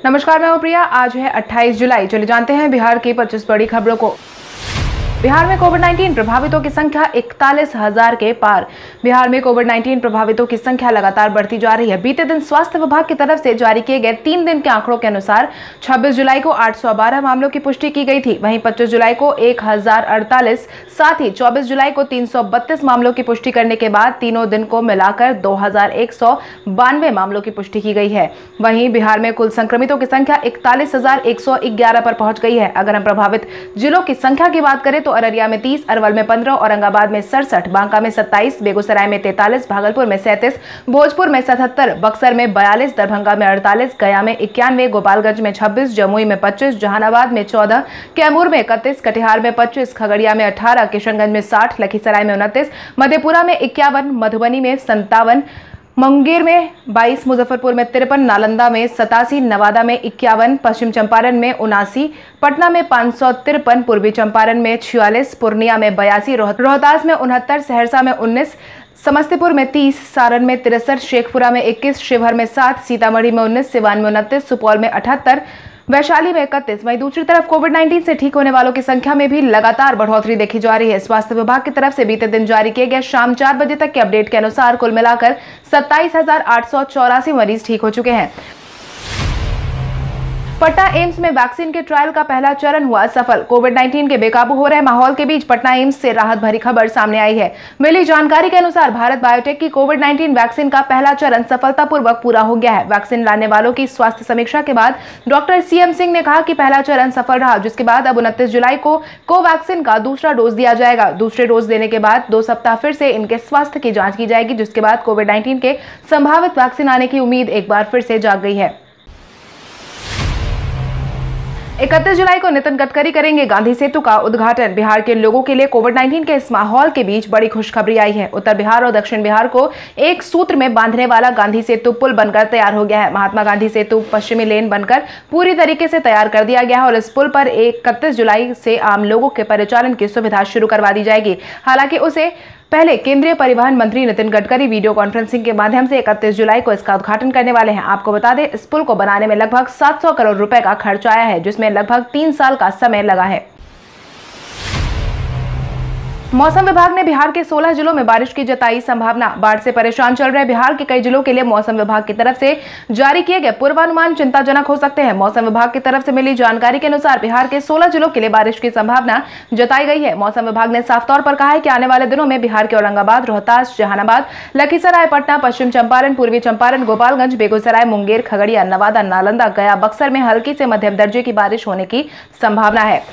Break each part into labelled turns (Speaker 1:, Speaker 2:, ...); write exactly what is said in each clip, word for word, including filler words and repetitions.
Speaker 1: नमस्कार, मैं हूं प्रिया। आज है अट्ठाईस जुलाई। चलिए जानते हैं बिहार की पच्चीस बड़ी खबरों को। बिहार में कोविड उन्नीस प्रभावितों की संख्या इकतालीस हजार के पार। बिहार में कोविड उन्नीस प्रभावितों की संख्या लगातार बढ़ती जा रही है। बीते दिन स्वास्थ्य विभाग की तरफ से जारी किए गए तीन दिन के आंकड़ों के अनुसार छब्बीस जुलाई को आठ सौ बारह मामलों की पुष्टि की गई थी। वहीं पच्चीस जुलाई को एक हजार अड़तालीस, साथ ही चौबीस जुलाई को तीन सौ बत्तीस मामलों की पुष्टि करने के बाद तीनों दिन को मिलाकर दो हजार एक सौ बानवे मामलों की पुष्टि की गई है। वहीं बिहार में कुल संक्रमितों की संख्या इकतालीस हजार एक सौ ग्यारह पर पहुंच गई है। अगर हम प्रभावित जिलों की संख्या की बात करें तो अररिया में तीस, अरवल में पंद्रह, औरंगाबाद में सड़सठ, बांका में सत्ताईस, बेगूसराय में तैंतालीस, भागलपुर में सैंतीस, भोजपुर में सतहत्तर, बक्सर में बयालीस, दरभंगा में अड़तालीस, गया में इक्यानवे, गोपालगंज में छब्बीस, जमुई में पच्चीस, जहानाबाद में चौदह, कैमूर में इकतीस, कटिहार में पच्चीस, खगड़िया में अठारह, किशनगंज में साठ, लखीसराय में उनतीस, मधेपुरा में इक्यावन, मधुबनी में संतावन, मुंगेर में बाईस, मुजफ्फरपुर में तिरपन, नालंदा में सतासी, नवादा में इक्यावन, पश्चिम चंपारण में उनासी, पटना में पाँच सौ तिरपन, पूर्वी चंपारण में छियालीस, पूर्णिया में बयासी, रोहतास में उनहत्तर, सहरसा में उन्नीस, समस्तीपुर में तीस, सारण में तिरसठ, शेखपुरा में इक्कीस, शिवहर में सात, सीतामढ़ी में उन्नीस, सिवान में उनतीस, सुपौल में अठहत्तर, वैशाली में इकतीस। वहीं दूसरी तरफ कोविड उन्नीस से ठीक होने वालों की संख्या में भी लगातार बढ़ोतरी देखी जा रही है। स्वास्थ्य विभाग की तरफ से बीते दिन जारी किए गए शाम चार बजे तक के अपडेट के अनुसार कुल मिलाकर सत्ताईस हजार आठ सौ चौरासी मरीज ठीक हो चुके हैं। पटना एम्स में वैक्सीन के ट्रायल का पहला चरण हुआ सफल। कोविड उन्नीस के बेकाबू हो रहे माहौल के बीच पटना एम्स से राहत भरी खबर सामने आई है। मिली जानकारी के अनुसार भारत बायोटेक की कोविड उन्नीस वैक्सीन का पहला चरण सफलतापूर्वक पूरा हो गया है। वैक्सीन लाने वालों की स्वास्थ्य समीक्षा के बाद डॉक्टर सीएम सिंह ने कहा कि पहला चरण सफल रहा, जिसके बाद अब उनतीस जुलाई को कोवैक्सीन का दूसरा डोज दिया जाएगा। दूसरे डोज देने के बाद दो सप्ताह फिर से इनके स्वास्थ्य की जांच की जाएगी, जिसके बाद कोविड उन्नीस के संभावित वैक्सीन आने की उम्मीद एक बार फिर से जाग गई है। इकतीस जुलाई को नितिन गडकरी करेंगे गांधी सेतु का उद्घाटन। बिहार के लोगों के लिए कोविड उन्नीस के इस माहौल के बीच बड़ी खुशखबरी आई है। उत्तर बिहार और दक्षिण बिहार को एक सूत्र में बांधने वाला गांधी सेतु पुल बनकर तैयार हो गया है। महात्मा गांधी सेतु पश्चिमी लेन बनकर पूरी तरीके से तैयार कर दिया गया है और इस पुल पर इकतीस जुलाई से आम लोगों के परिचालन की सुविधा शुरू करवा दी जाएगी। हालांकि उसे पहले केंद्रीय परिवहन मंत्री नितिन गडकरी वीडियो कॉन्फ्रेंसिंग के माध्यम से इकतीस जुलाई को इसका उद्घाटन करने वाले हैं। आपको बता दें, इस पुल को बनाने में लगभग सात सौ करोड़ रुपए का खर्च आया है, जिसमें लगभग तीन साल का समय लगा है। मौसम विभाग ने बिहार के सोलह जिलों में बारिश की जताई संभावना। बाढ़ से परेशान चल रहे बिहार के कई जिलों के लिए मौसम विभाग की तरफ से जारी किए गए पूर्वानुमान चिंताजनक हो सकते हैं। मौसम विभाग की तरफ से मिली जानकारी के अनुसार बिहार के सोलह जिलों के लिए बारिश की संभावना जताई गई है। मौसम विभाग ने साफ तौर पर कहा है कि आने वाले दिनों में बिहार के औरंगाबाद, रोहतास, जहानाबाद, लखीसराय, पटना, पश्चिम चंपारण, पूर्वी चंपारण, गोपालगंज, बेगूसराय, मुंगेर, खगड़िया, नवादा, नालंदा, गया, बक्सर में हल्की से मध्यम दर्जे की बारिश होने की संभावना है।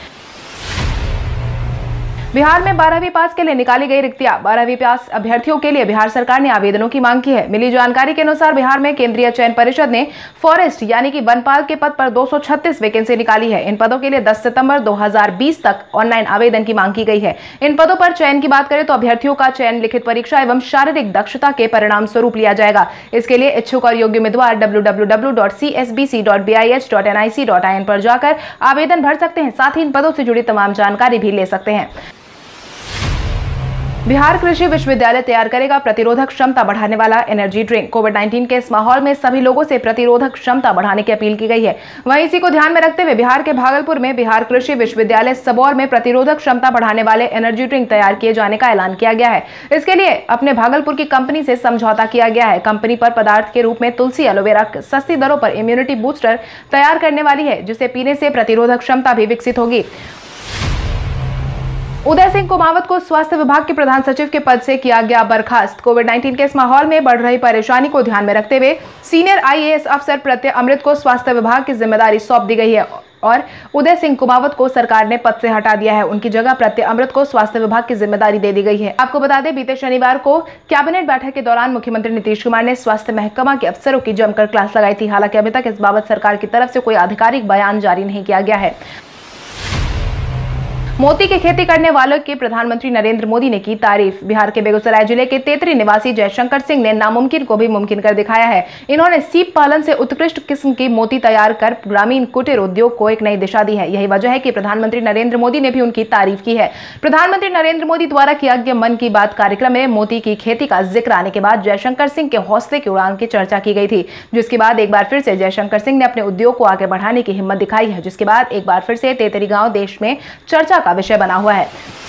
Speaker 1: बिहार में बारहवीं पास के लिए निकाली गई रिक्तियां। बारहवीं पास अभ्यर्थियों के लिए बिहार सरकार ने आवेदनों की मांग की है। मिली जानकारी के अनुसार बिहार में केंद्रीय चयन परिषद ने फॉरेस्ट यानी कि वनपाल के पद पर दो सौ छत्तीस वैकेंसी निकाली है। इन पदों के लिए दस सितंबर दो हजार बीस तक ऑनलाइन आवेदन की मांग की गई है। इन पदों पर चयन की बात करें तो अभ्यर्थियों का चयन लिखित परीक्षा एवं शारीरिक दक्षता के परिणाम स्वरूप लिया जाएगा। इसके लिए इच्छुक और योग्य उम्मीदवार W W W dot C S B C dot B I H dot N I C dot I N पर जाकर आवेदन भर सकते हैं। साथ ही इन पदों से जुड़ी तमाम जानकारी भी ले सकते हैं। बिहार कृषि विश्वविद्यालय तैयार करेगा प्रतिरोधक क्षमता बढ़ाने वाला एनर्जी ड्रिंक। कोविड उन्नीस के इस माहौल में सभी लोगों से प्रतिरोधक क्षमता बढ़ाने की अपील की गई है। वहीं इसी को ध्यान में रखते हुए बिहार के भागलपुर में बिहार कृषि विश्वविद्यालय सबौर में प्रतिरोधक क्षमता बढ़ाने वाले एनर्जी ड्रिंक तैयार किए जाने का ऐलान किया गया है। इसके लिए अपने भागलपुर की कंपनी से समझौता किया गया है। कंपनी पर पदार्थ के रूप में तुलसी एलोवेरा सस्ती दरों पर इम्यूनिटी बूस्टर तैयार करने वाली है, जिसे पीने से प्रतिरोधक क्षमता भी विकसित होगी। उदय सिंह कुमावत को स्वास्थ्य विभाग के प्रधान सचिव के पद से किया गया बर्खास्त। कोविड उन्नीस के इस माहौल में बढ़ रही परेशानी को ध्यान में रखते हुए सीनियर आई ए एस अफसर प्रत्यय अमृत को स्वास्थ्य विभाग की जिम्मेदारी सौंप दी गई है और उदय सिंह कुमावत को सरकार ने पद से हटा दिया है। उनकी जगह प्रत्यय अमृत को स्वास्थ्य विभाग की जिम्मेदारी दे दी गई है। आपको बता दें, बीते शनिवार को कैबिनेट बैठक के दौरान मुख्यमंत्री नीतीश कुमार ने स्वास्थ्य महकमा के अफसरों की जमकर क्लास लगाई थी। हालांकि अभी तक इस बाबत सरकार की तरफ से कोई आधिकारिक बयान जारी नहीं किया गया है। मोती की खेती करने वालों की प्रधानमंत्री नरेंद्र मोदी ने की तारीफ। बिहार के बेगूसराय जिले के तेतरी निवासी जयशंकर सिंह ने नामुमकिन को भी मुमकिन कर दिखाया है। इन्होंने सीप पालन से उत्कृष्ट किस्म की मोती तैयार कर ग्रामीण कुटीर उद्योग को एक नई दिशा दी है। यही वजह है कि प्रधानमंत्री नरेंद्र मोदी ने भी उनकी तारीफ की है। प्रधानमंत्री नरेंद्र मोदी द्वारा किया गया मन की बात कार्यक्रम में मोती की खेती का जिक्र आने के बाद जयशंकर सिंह के हौसले की उड़ान की चर्चा की गई थी, जिसके बाद एक बार फिर से जयशंकर सिंह ने अपने उद्योग को आगे बढ़ाने की हिम्मत दिखाई है, जिसके बाद एक बार फिर से तेतरी गांव देश में चर्चा का विषय बना हुआ है।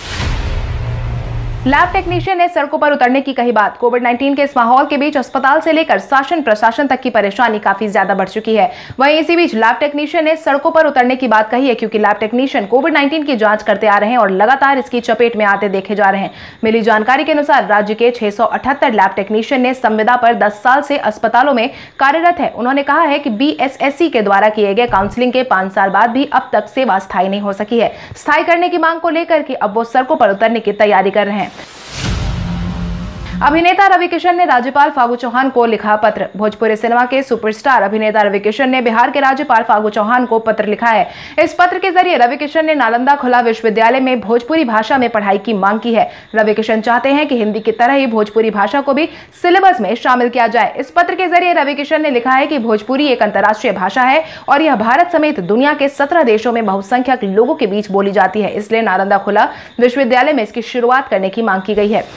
Speaker 1: लैब टेक्नीशियन ने सड़कों पर उतरने की कही बात। कोविड उन्नीस के इस माहौल के बीच अस्पताल से लेकर शासन प्रशासन तक की परेशानी काफी ज्यादा बढ़ चुकी है। वहीं इसी बीच लैब टेक्नीशियन ने सड़कों पर उतरने की बात कही है, क्योंकि लैब टेक्नीशियन कोविड उन्नीस की जांच करते आ रहे हैं और लगातार इसकी चपेट में आते देखे जा रहे हैं। मिली जानकारी के अनुसार राज्य के छह सौ अठहत्तर लैब टेक्नीशियन ने संविदा पर दस साल से अस्पतालों में कार्यरत है। उन्होंने कहा है कि बी एस एस सी के द्वारा किए गए काउंसलिंग के पांच साल बाद भी अब तक सेवा स्थायी नहीं हो सकी है। स्थायी करने की मांग को लेकर कि अब वो सड़कों पर उतरने की तैयारी कर रहे हैं। अभिनेता रवि किशन ने राज्यपाल फागू चौहान को लिखा पत्र। भोजपुरी सिनेमा के सुपरस्टार अभिनेता रवि किशन ने बिहार के राज्यपाल फागू चौहान को पत्र लिखा है। इस पत्र के जरिए रवि किशन ने नालंदा खुला विश्वविद्यालय में भोजपुरी भाषा में पढ़ाई की मांग की है। रवि किशन चाहते हैं कि हिंदी की तरह ही भोजपुरी भाषा को भी सिलेबस में शामिल किया जाए। इस पत्र के जरिए रवि किशन ने लिखा है कि भोजपुरी एक अंतर्राष्ट्रीय भाषा है और यह भारत समेत दुनिया के सत्रह देशों में बहुसंख्यक लोगों के बीच बोली जाती है, इसलिए नालंदा खुला विश्वविद्यालय में इसकी शुरुआत करने की मांग की गई है।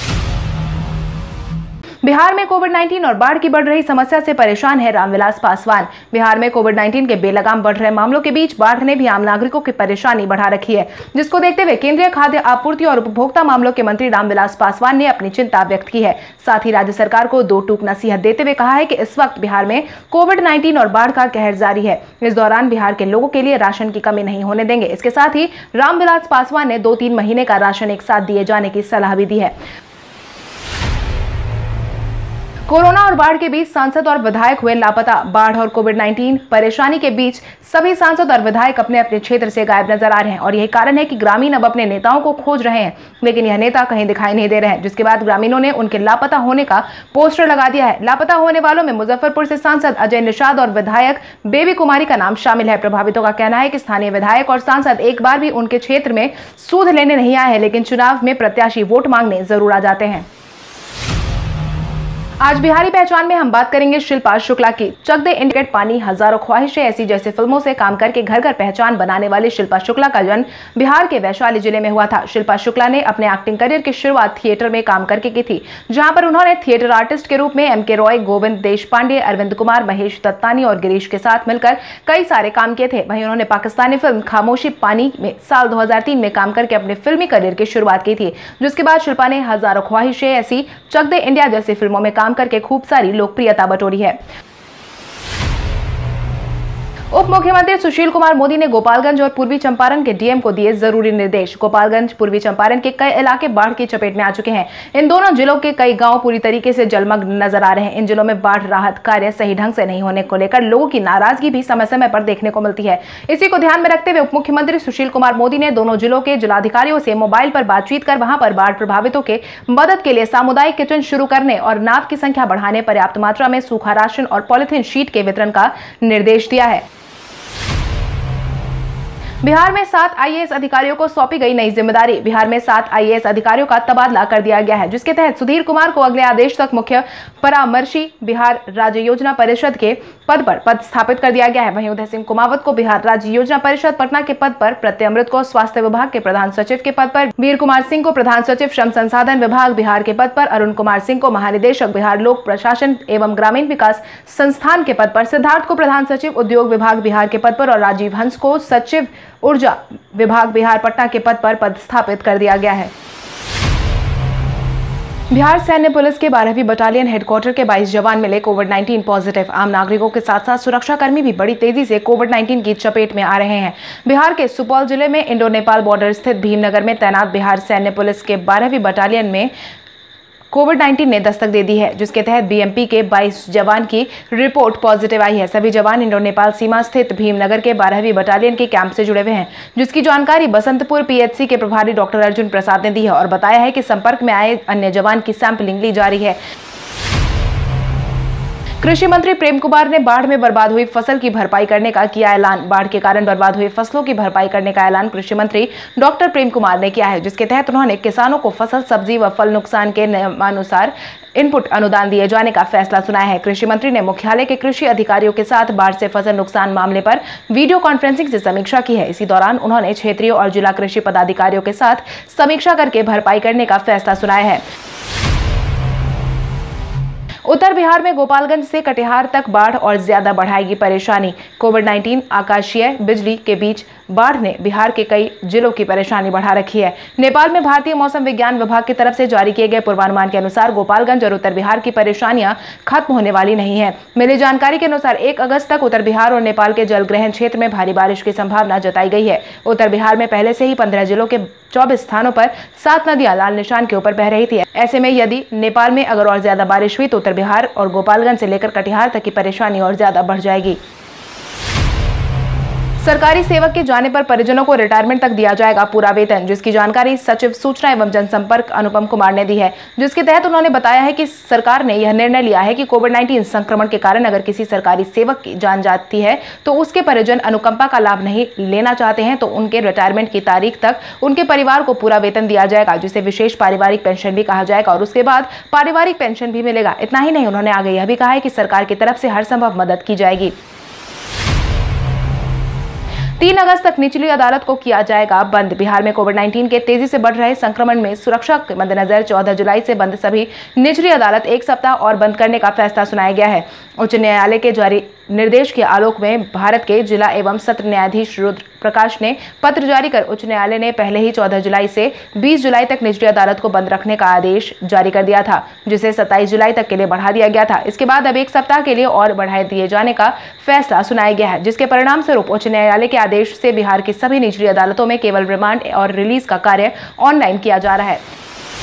Speaker 1: बिहार में कोविड उन्नीस और बाढ़ की बढ़ रही समस्या से परेशान है रामविलास पासवान। बिहार में कोविड उन्नीस के बेलगाम बढ़ रहे मामलों के बीच बाढ़ ने भी आम नागरिकों की परेशानी बढ़ा रखी है, जिसको देखते हुए केंद्रीय खाद्य आपूर्ति और उपभोक्ता मामलों के मंत्री रामविलास पासवान ने अपनी चिंता व्यक्त की है। साथ ही राज्य सरकार को दो टूक नसीहत देते हुए कहा है कि इस वक्त बिहार में कोविड उन्नीस और बाढ़ का कहर जारी है। इस दौरान बिहार के लोगों के लिए राशन की कमी नहीं होने देंगे। इसके साथ ही रामविलास पासवान ने दो तीन महीने का राशन एक साथ दिए जाने की सलाह भी दी है। कोरोना और बाढ़ के बीच सांसद और विधायक हुए लापता। बाढ़ और कोविड उन्नीस परेशानी के बीच सभी सांसद और विधायक अपने अपने क्षेत्र से गायब नजर आ रहे हैं और यही कारण है कि ग्रामीण अब अपने नेताओं को खोज रहे हैं, लेकिन यह नेता कहीं दिखाई नहीं दे रहे हैं, जिसके बाद ग्रामीणों ने उनके लापता होने का पोस्टर लगा दिया है। लापता होने वालों में मुजफ्फरपुर से सांसद अजय निषाद और विधायक बेबी कुमारी का नाम शामिल है। प्रभावितों का कहना है कि स्थानीय विधायक और सांसद एक बार भी उनके क्षेत्र में सूद लेने नहीं आए हैं, लेकिन चुनाव में प्रत्याशी वोट मांगने जरूर आ जाते हैं। आज बिहारी पहचान में हम बात करेंगे शिल्पा शुक्ला की। चक दे इंडिकेट पानी हजारों ख्वाहिशें ऐसी जैसे फिल्मों से काम करके घर घर पहचान बनाने वाली शिल्पा शुक्ला का जन्म बिहार के वैशाली जिले में हुआ था। शिल्पा शुक्ला ने अपने एक्टिंग करियर की शुरुआत थिएटर में काम करके की थी, जहां पर उन्होंने थिएटर आर्टिस्ट के रूप में एम के रॉय, गोविंद देशपांडे, अरविंद कुमार, महेश दत्तानी और गिरीश के साथ मिलकर कई सारे काम किए थे। वहीं उन्होंने पाकिस्तानी फिल्म खामोशी पानी में साल दो हजार तीन में काम करके अपने फिल्मी करियर की शुरुआत की थी, जिसके बाद शिल्पा ने हजारों ख्वाहिशें ऐसी, चक दे इंडिया जैसी फिल्मों में काम करके खूब सारी लोकप्रियता बटोरी है। उप मुख्यमंत्री सुशील कुमार मोदी ने गोपालगंज और पूर्वी चंपारण के डी एम को दिए जरूरी निर्देश। गोपालगंज, पूर्वी चंपारण के कई इलाके बाढ़ की चपेट में आ चुके हैं। इन दोनों जिलों के कई गांव पूरी तरीके से जलमग्न नजर आ रहे हैं। इन जिलों में बाढ़ राहत कार्य सही ढंग से नहीं होने को लेकर लोगों की नाराजगी भी समय समय पर देखने को मिलती है। इसी को ध्यान में रखते हुए उप मुख्यमंत्री सुशील कुमार मोदी ने दोनों जिलों के जिलाधिकारियों से मोबाइल पर बातचीत कर वहां पर बाढ़ प्रभावितों के मदद के लिए सामुदायिक किचन शुरू करने और नाव की संख्या बढ़ाने, पर्याप्त मात्रा में सूखा राशन और पॉलिथीन शीट के वितरण का निर्देश दिया है। बिहार में सात आई ए एस अधिकारियों को सौंपी गई नई जिम्मेदारी। बिहार में सात आई ए एस अधिकारियों का तबादला कर दिया गया है, जिसके तहत सुधीर कुमार को अगले आदेश तक मुख्य परामर्शी बिहार राज्य योजना परिषद के पद पर पद स्थापित कर दिया गया है। वहीं उदय सिंह कुमावत को बिहार राज्य योजना परिषद पटना के पद पर, प्रत्यय अमृत को स्वास्थ्य विभाग के प्रधान सचिव के पद पर, वीर कुमार सिंह को प्रधान सचिव श्रम संसाधन विभाग बिहार के पद पर, अरुण कुमार सिंह को महानिदेशक बिहार लोक प्रशासन एवं ग्रामीण विकास संस्थान के पद पर, सिद्धार्थ को प्रधान सचिव उद्योग विभाग बिहार के पद पर और राजीव हंस को सचिव ऊर्जा विभाग बिहार पटना के पद पर पदस्थापित कर दिया गया है। बिहार सैन्य पुलिस के बारहवीं बटालियन हेडक्वार्टर के बाईस जवान मिले कोविड उन्नीस पॉजिटिव। आम नागरिकों के साथ साथ सुरक्षा कर्मी भी बड़ी तेजी से कोविड उन्नीस की चपेट में आ रहे हैं। बिहार के सुपौल जिले में इंडो नेपाल बॉर्डर स्थित भीमनगर में तैनात बिहार सैन्य पुलिस के बारहवीं बटालियन में कोविड उन्नीस ने दस्तक दे दी है, जिसके तहत बी एम पी के बाईस जवान की रिपोर्ट पॉजिटिव आई है। सभी जवान इंडो नेपाल सीमा स्थित भीमनगर के बारहवीं बटालियन के कैंप से जुड़े हुए हैं, जिसकी जानकारी बसंतपुर पी एच सी के प्रभारी डॉक्टर अर्जुन प्रसाद ने दी है और बताया है कि संपर्क में आए अन्य जवान की सैंपलिंग ली जा रही है। कृषि मंत्री प्रेम कुमार ने बाढ़ में बर्बाद हुई फसल की भरपाई करने का किया ऐलान। बाढ़ के कारण बर्बाद हुई फसलों की भरपाई करने का ऐलान कृषि मंत्री डॉक्टर प्रेम कुमार ने किया है, जिसके तहत उन्होंने किसानों को फसल, सब्जी व फल नुकसान के नियमानुसार इनपुट अनुदान दिए जाने का फैसला सुनाया है। कृषि मंत्री ने मुख्यालय के कृषि अधिकारियों के साथ बाढ़ से फसल नुकसान मामले पर वीडियो कॉन्फ्रेंसिंग से समीक्षा की है। इसी दौरान उन्होंने क्षेत्रीय और जिला कृषि पदाधिकारियों के साथ समीक्षा करके भरपाई करने का फैसला सुनाया है। उत्तर बिहार में गोपालगंज से कटिहार तक बाढ़ और ज्यादा बढ़ाएगी परेशानी। कोविड उन्नीस, आकाशीय बिजली के बीच बाढ़ ने बिहार के कई जिलों की परेशानी बढ़ा रखी है। नेपाल में भारतीय मौसम विज्ञान विभाग की तरफ से जारी किए गए पूर्वानुमान के अनुसार गोपालगंज और उत्तर बिहार की परेशानियां खत्म होने वाली नहीं है। मिली जानकारी के अनुसार एक अगस्त तक उत्तर बिहार और नेपाल के जलग्रहण क्षेत्र में भारी बारिश की संभावना जताई गई है। उत्तर बिहार में पहले से ही पंद्रह जिलों के चौबीस स्थानों पर सात नदियां लाल निशान के ऊपर बह रही थी। ऐसे में यदि नेपाल में अगर और ज्यादा बारिश हुई तो उत्तर बिहार और गोपालगंज से लेकर कटिहार तक की परेशानी और ज्यादा बढ़ जाएगी। सरकारी सेवक के जाने पर परिजनों को रिटायरमेंट तक दिया जाएगा पूरा वेतन, जिसकी जानकारी सचिव सूचना एवं जनसंपर्क अनुपम कुमार ने दी है। जिसके तहत उन्होंने बताया है कि सरकार ने यह निर्णय लिया है कि कोविड उन्नीस संक्रमण के कारण अगर किसी सरकारी सेवक की जान जाती है तो उसके परिजन अनुकंपा का लाभ नहीं लेना चाहते हैं तो उनके रिटायरमेंट की तारीख तक उनके परिवार को पूरा वेतन दिया जाएगा, जिसे विशेष पारिवारिक पेंशन भी कहा जाएगा और उसके बाद पारिवारिक पेंशन भी मिलेगा। इतना ही नहीं, उन्होंने आगे यह भी कहा है कि सरकार की तरफ से हर संभव मदद की जाएगी। तीन अगस्त तक निचली अदालत को किया जाएगा बंद। बिहार में कोविड उन्नीस के तेजी से बढ़ रहे संक्रमण में सुरक्षा के मद्देनजर चौदह जुलाई से बंद सभी निचली अदालत एक सप्ताह और बंद करने का फैसला सुनाया गया है। उच्च न्यायालय के जारी निर्देश के आलोक में भारत के जिला एवं सत्र न्यायाधीश रुद्र प्रकाश ने पत्र जारी कर उच्च न्यायालय ने पहले ही चौदह जुलाई से बीस जुलाई तक निचली अदालत को बंद रखने का आदेश जारी कर दिया था, जिसे सत्ताईस जुलाई तक के लिए बढ़ा दिया गया था। इसके बाद अब एक सप्ताह के लिए और बढ़ाए दिए जाने का फैसला सुनाया गया है, जिसके परिणाम स्वरूप उच्च न्यायालय के आदेश से बिहार की सभी निचली अदालतों में केवल रिमांड और रिलीज का कार्य ऑनलाइन किया जा रहा है।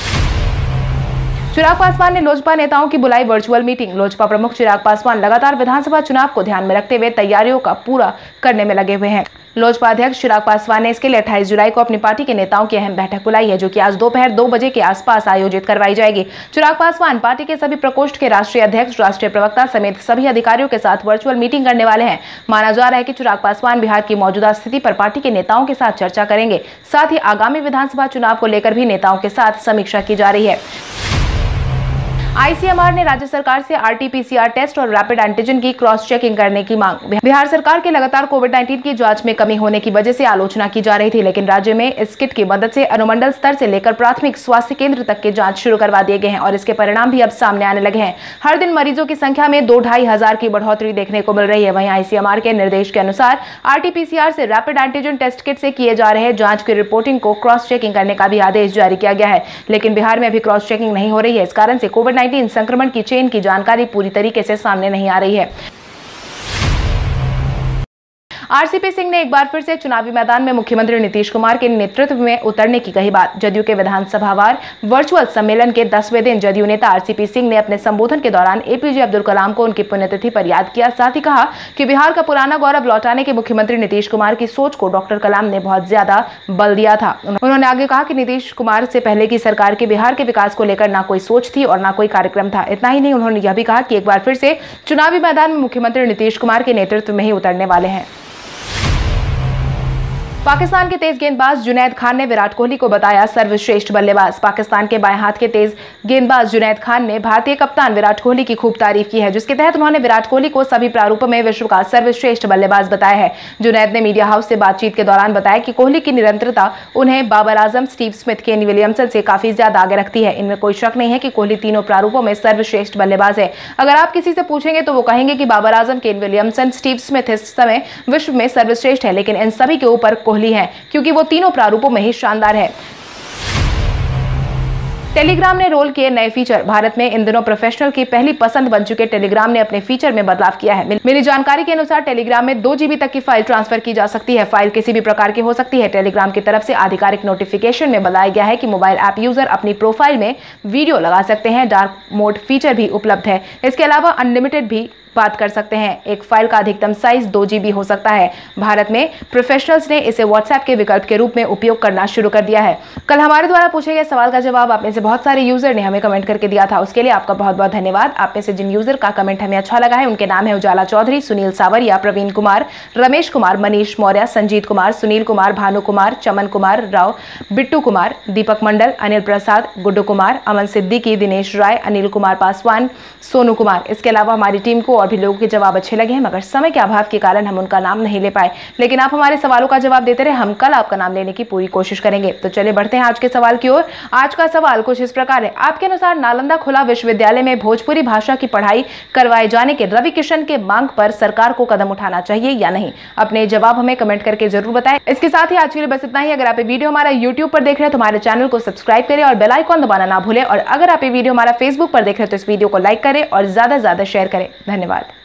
Speaker 1: चिराग पासवान ने लोजपा नेताओं की बुलाई वर्चुअल मीटिंग। लोजपा प्रमुख चिराग पासवान लगातार विधानसभा चुनाव को ध्यान में रखते हुए तैयारियों का पूरा करने में लगे हुए हैं। लोजपा अध्यक्ष चिराग पासवान ने इसके लिए अट्ठाईस जुलाई को अपनी पार्टी के नेताओं की अहम बैठक बुलाई है, जो कि आज दोपहर दो बजे के आसपास आयोजित करवाई जाएगी। चिराग पासवान पार्टी के सभी प्रकोष्ठ के राष्ट्रीय अध्यक्ष, राष्ट्रीय प्रवक्ता समेत सभी अधिकारियों के साथ वर्चुअल मीटिंग करने वाले हैं। माना जा रहा है कि चिराग पासवान बिहार की मौजूदा स्थिति पर पार्टी के नेताओं के साथ चर्चा करेंगे। साथ ही आगामी विधानसभा चुनाव को लेकर भी नेताओं के साथ समीक्षा की जा रही है। आईसीएमआर ने राज्य सरकार से आरटीपीसीआर टेस्ट और रैपिड एंटीजन की क्रॉस चेकिंग करने की मांग। बिहार सरकार के लगातार कोविड उन्नीस की जांच में कमी होने की वजह से आलोचना की जा रही थी, लेकिन राज्य में इस किट की मदद से अनुमंडल स्तर से लेकर प्राथमिक स्वास्थ्य केंद्र तक के जांच शुरू करवा दिए गए हैं और इसके परिणाम भी अब सामने आने लगे हैं। हर दिन मरीजों की संख्या में दो ढाई हजार की बढ़ोतरी देखने को मिल रही है। वहीं आईसीएमआर के निर्देश के अनुसार आरटीपीसीआर से रैपिड एंटीजन टेस्ट किट से किए जा रहे जांच की रिपोर्टिंग को क्रॉस चेकिंग करने का भी आदेश जारी किया गया है, लेकिन बिहार में अभी क्रॉस चेकिंग नहीं हो रही है। इस कारण से कोविड उन्नीस संक्रमण की चेन की जानकारी पूरी तरीके से सामने नहीं आ रही है। आरसीपी सिंह ने एक बार फिर से चुनावी मैदान में मुख्यमंत्री नीतीश कुमार के नेतृत्व में उतरने की कही बात। जदयू के विधानसभावार वर्चुअल सम्मेलन के दसवें दिन जदयू नेता आरसीपी सिंह ने अपने संबोधन के दौरान एपीजे अब्दुल कलाम को उनकी पुण्यतिथि पर याद किया। साथ ही कहा कि बिहार का पुराना गौरव लौटाने के मुख्यमंत्री नीतीश कुमार की सोच को डॉक्टर कलाम ने बहुत ज्यादा बल दिया था। उन्होंने आगे कहा कि नीतीश कुमार से पहले की सरकार के बिहार के विकास को लेकर ना कोई सोच थी और ना कोई कार्यक्रम था। इतना ही नहीं, उन्होंने यह भी कहा कि एक बार फिर से चुनावी मैदान में मुख्यमंत्री नीतीश कुमार के नेतृत्व में ही उतरने वाले हैं। पाकिस्तान के तेज गेंदबाज जुनैद खान ने विराट कोहली को बताया सर्वश्रेष्ठ बल्लेबाज। पाकिस्तान के बाएं हाथ के तेज गेंदबाज जुनैद खान ने भारतीय कप्तान विराट कोहली की खूब तारीफ की है, जिसके तहत उन्होंने विराट कोहली को सभी प्रारूपों में विश्व का सर्वश्रेष्ठ बल्लेबाज बताया है। जुनैद ने मीडिया हाउस से बातचीत के दौरान बताया कि कोहली की निरंतरता उन्हें Babar Azam, Steve Smith, Kane Williamson से काफी ज्यादा आगे रखती है। इनमें कोई शक नहीं है कि कोहली तीनों प्रारूपों में सर्वश्रेष्ठ बल्लेबाज है। अगर आप किसी से पूछेंगे तो वो कहेंगे कि Babar Azam, Kane Williamson, Steve Smith इस समय विश्व में सर्वश्रेष्ठ है, लेकिन इन सभी के ऊपर कोहली है, क्योंकि वो तीनों प्रारूपों में ही शानदार है। टेलीग्राम ने रोल किए नए फीचर। भारत में इन दिनों प्रोफेशनल की पहली पसंद बन चुके टेलीग्राम ने अपने फीचर में बदलाव किया है। मिली जानकारी के अनुसार टेलीग्राम में दो जीबी तक की फाइल ट्रांसफर की जा सकती है। फाइल किसी भी प्रकार की हो सकती है। टेलीग्राम की तरफ से आधिकारिक नोटिफिकेशन में बताया गया है कि मोबाइल ऐप यूजर अपनी प्रोफाइल में वीडियो लगा सकते हैं। डार्क मोड फीचर भी उपलब्ध है। इसके अलावा अनलिमिटेड भी बात कर सकते हैं। एक फाइल का अधिकतम साइज दो जीबी हो सकता है। भारत में प्रोफेशनल्स ने इसे व्हाट्सएप के विकल्प के रूप में उपयोग करना शुरू कर दिया है। कल हमारे द्वारा पूछे गए सवाल का जवाब आप में से से बहुत सारे यूजर ने हमें कमेंट करके दिया था, उसके लिए आपका बहुत बहुत धन्यवाद। आप में से जिन यूजर का कमेंट हमें अच्छा लगा है उनके नाम है उजाला चौधरी, सुनील सावरिया, प्रवीण कुमार, रमेश कुमार, मनीष मौर्य, संजीत कुमार, सुनील कुमार, भानु कुमार, चमन कुमार राव, बिट्टू कुमार, दीपक मंडल, अनिल प्रसाद, गुड्डू कुमार, अमन सिद्दीकी, दिनेश राय, अनिल कुमार पासवान, सोनू कुमार। इसके अलावा हमारी टीम को और भी लोगों के जवाब अच्छे लगे हैं, मगर समय के अभाव के कारण हम उनका नाम नहीं ले पाए, लेकिन आप हमारे सवालों का जवाब देते रहे, हम कल आपका नाम लेने की पूरी कोशिश करेंगे। तो चलिए बढ़ते हैं आज के सवाल की ओर। आज का सवाल कुछ इस प्रकार है, आपके अनुसार नालंदा खुला विश्वविद्यालय में भोजपुरी भाषा की पढ़ाई करवाए जाने के रवि किशन के मांग पर सरकार को कदम उठाना चाहिए या नहीं? अपने जवाब हमें कमेंट करके जरूर बताएं। इसके साथ ही आज के लिए बस इतना ही। अगर आप ये वीडियो हमारा यूट्यूब पर देख रहे हैं तो हमारे चैनल को सब्सक्राइब करें और बेल आइकॉन दबाना ना भूलें, और अगर आप ये वीडियो हमारा फेसबुक पर देख रहे हैं तो इस वीडियो को लाइक करें और ज्यादा से ज्यादा शेयर करें। धन्यवाद।